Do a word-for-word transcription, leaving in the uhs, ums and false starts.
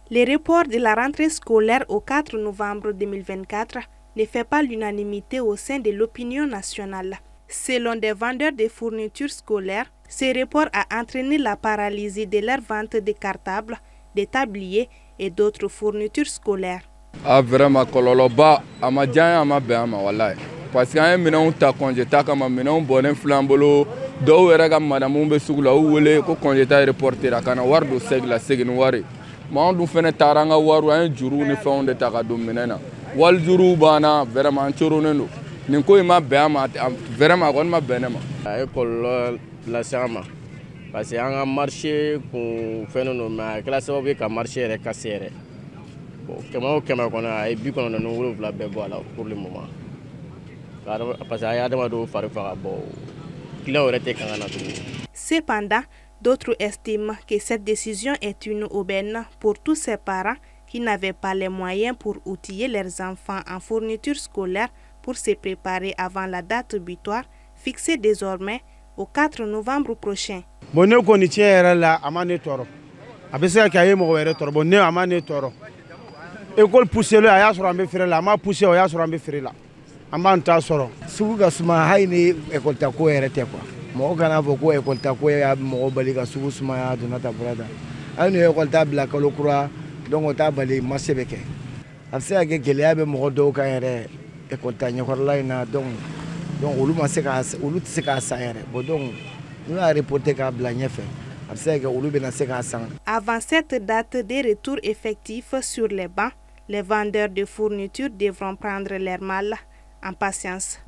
Le report de la rentrée scolaire au quatre novembre deux mille vingt-quatre ne fait pas l'unanimité au sein de l'opinion nationale. Selon des vendeurs de fournitures scolaires, ce report a entraîné la paralysie de leur vente de cartables, de tabliers et d'autres fournitures scolaires. Ah vraiment kololoba amajanya amabe ama wallahi parce que an minɛnw ta congé ta kama minɛnw bɔnen filan bolo dɔw yɛrɛ ka madamu bɛ sugu la u wele ko congé ta reporter a kana wari don segi la segin wari ma an dun fɛnɛ taara an ka wariw an ye juruw ni fɛnw de ta ka don minɛn na wali juruw banna vraiment an coronen don nin ko in ma bɛn an ma vraiment a kɔni ma bɛn ne ma. A ye kɔlɔlɔ lase an ma parce que an ka marché kun fɛnnen don mais a kɛra sababu ye ka marché yɛrɛ kase yɛrɛ. Kɛmɛ o kɛmɛ kɔnɔ a ye bi kɔnɔntɔn ni wolonwula bɛɛ bɔ a la pour le moment parce que a ye adamadenw fari faga bɔ client yɛrɛ tɛ kan ka na tuguni. Cependant, d'autres estiment que cette décision est une aubaine pour tous ces parents qui n'avaient pas les moyens pour outiller leurs enfants en fourniture scolaire pour se préparer avant la date butoir fixée désormais au quatre novembre prochain. Bon ne kɔni tiɲɛ yɛrɛ la a ma ne tɔɔrɔ a bɛ se ka kɛ a ye mɔgɔ wɛrɛ tɔɔrɔ bon ne a ma ne tɔɔrɔ. École poussée là, y'a sur un peu ferré là, ma poussé, y'a sur un peu ferré là. Amman ta soro. Sugu ka suma hayni école ta ko erete quoi. Mo kana fo ko école ta ko ya mo bali ka sugu suma ya donata brada. Ayno école ta bla kalo kura donc o ta bali masebeke. Afse age gele ya be mo do ka ere école ta nyakorla ina donc donc olu ma se ka olu se ka sa ere. Bo donc nous a reporté ka bla nyefe. Avant cette date de retour effectif sur les bancs, les vendeurs de fournitures devront prendre leur mal en patience.